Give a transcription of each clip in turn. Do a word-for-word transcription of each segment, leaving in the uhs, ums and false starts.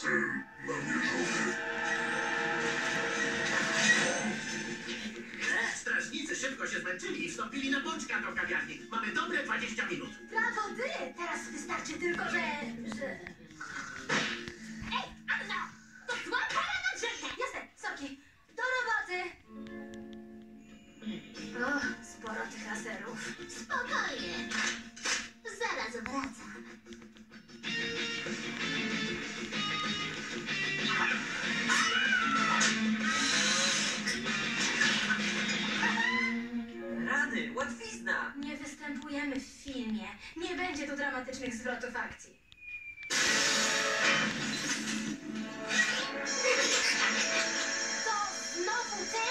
Cel namierzony. Strażnicy szybko się zmęczyli i wstąpili na bączka do kawiarni. Mamy dobre dwadzieścia minut. Brawo, ty! Teraz wystarczy tylko, że... że... Ej, Anna! To zła para na drzewkę! Jasne, soki. Do roboty! O, sporo tych laserów. Spokojnie. Zaraz wracam. Rany, łatwizna! Nie występujemy w filmie. Nie będzie tu dramatycznych zwrotów akcji. To znowu ty?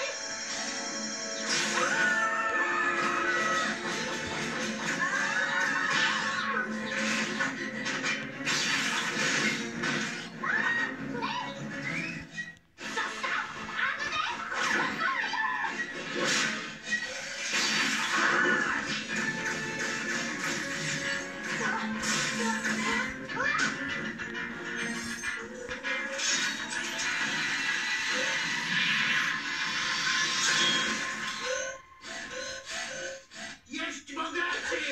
Jeść bogaci!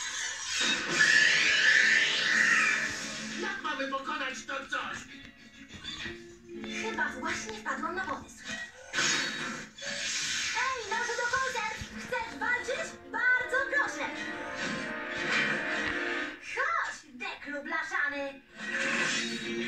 Jak mamy pokonać to coś? Chyba właśnie wpadłam na pomysł. Ej, noże do koncert! Chcesz walczyć? Bardzo proszę! Chodź, deklu blaszany!